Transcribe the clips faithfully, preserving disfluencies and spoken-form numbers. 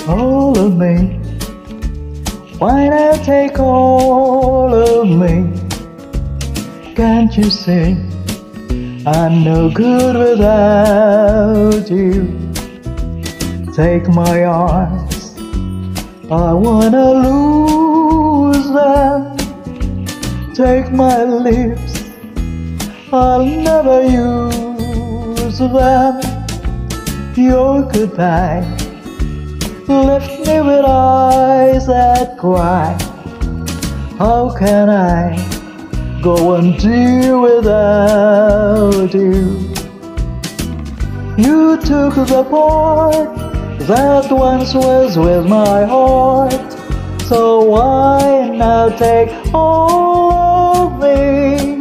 all of me? Why not take all of me? Can't you see I'm no good without you? Take my arms, I wanna lose them. Take my lips, I'll never use them. Your goodbye left me with eyes that cry. How can I go on dear without you? You took the part that once was with my heart, so why now take all of me?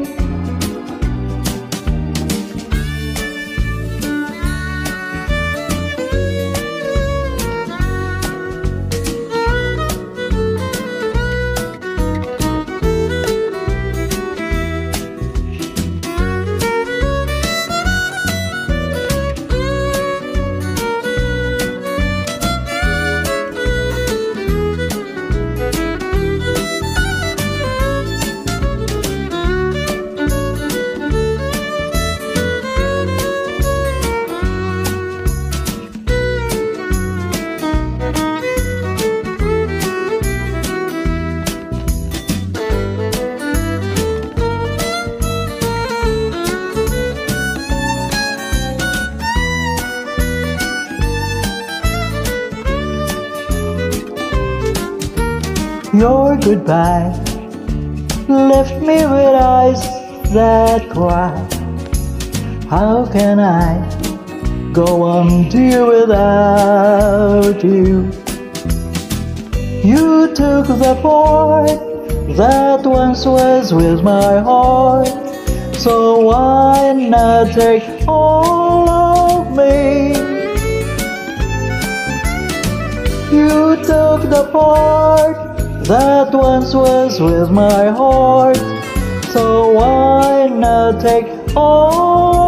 Your goodbye left me with eyes that cry. How can I go on dear without you? You took the part that once was with my heart, so why not take all of me? You took the part that once was with my heart, so why not take all